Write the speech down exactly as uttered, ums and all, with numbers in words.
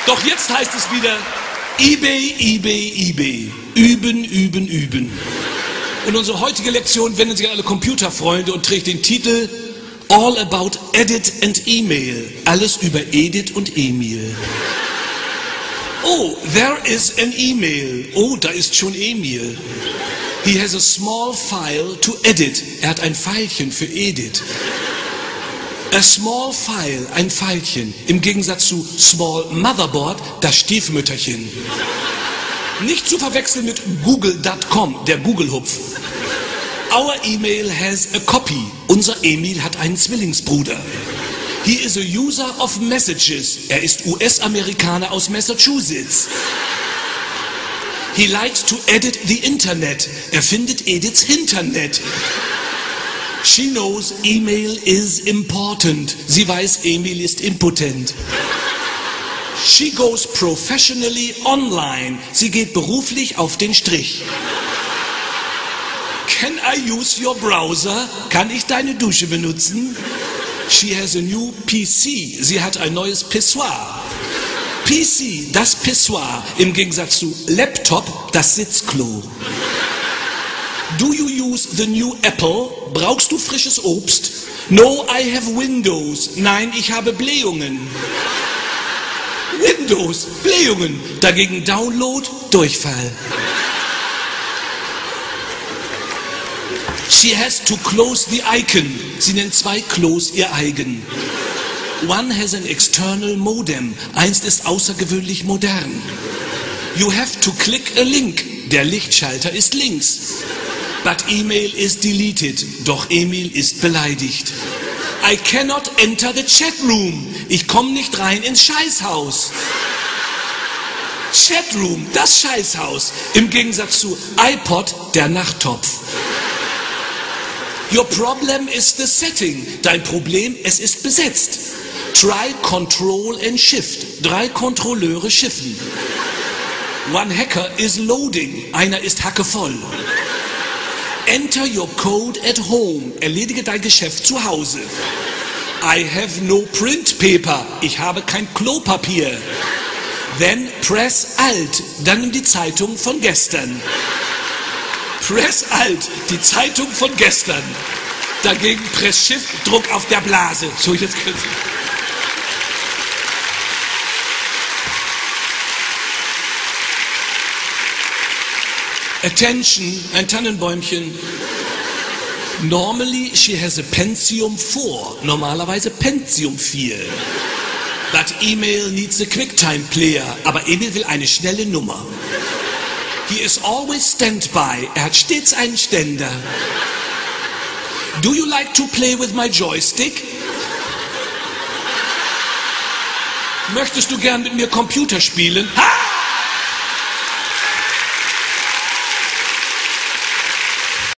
Doch jetzt heißt es wieder eBay, eBay, eBay. Üben, üben, üben. Und unsere heutige Lektion wendet sich an alle Computerfreunde und trägt den Titel All About Edit and Email. Alles über Edit und Emil. Oh, there is an email. Oh, da ist schon Emil. He has a small file to edit. Er hat ein Pfeilchen für Edit. A small file, ein Pfeilchen. Im Gegensatz zu small motherboard, das Stiefmütterchen. Nicht zu verwechseln mit google Punkt com, der Google-Hupf. Our email has a copy. Unser Emil hat einen Zwillingsbruder. He is a user of messages. Er ist U S-Amerikaner aus Massachusetts. He likes to edit the Internet. Er findet Ediths Hinternet. She knows email is important. Sie weiß, Emil ist impotent. She goes professionally online. Sie geht beruflich auf den Strich. Can I use your browser? Kann ich deine Dusche benutzen? She has a new P C. Sie hat ein neues Pissoir. P C, das Pissoir, im Gegensatz zu Laptop, das Sitzklo. Do you use the new Apple? Brauchst du frisches Obst? No, I have Windows. Nein, ich habe Blähungen. Windows, Blähungen. Dagegen Download, Durchfall. She has to close the icon. Sie nennt zwei Klos ihr eigen. One has an external modem. Eins ist außergewöhnlich modern. You have to click a link. Der Lichtschalter ist links. But email is deleted. Doch Emil ist beleidigt. I cannot enter the chat room. Ich komme nicht rein ins Scheißhaus. Chatroom, das Scheißhaus. Im Gegensatz zu iPod, der Nachttopf. Your problem is the setting. Dein Problem, es ist besetzt. Try Control and Shift. Drei Kontrolleure schiffen. One hacker is loading. Einer ist hackevoll. Enter your code at home. Erledige dein Geschäft zu Hause. I have no print paper. Ich habe kein Klopapier. Then press Alt. Dann nimm die Zeitung von gestern. Press Alt. Die Zeitung von gestern. Dagegen Press Shift. Druck auf der Blase. So, jetzt können Sie. Attention, ein Tannenbäumchen. Normally she has a Pentium four. Normalerweise Pentium vier. But email needs a QuickTime Player. Aber Emil will eine schnelle Nummer. He is always standby. Er hat stets einen Ständer. Do you like to play with my joystick? Möchtest du gern mit mir Computer spielen? Ha!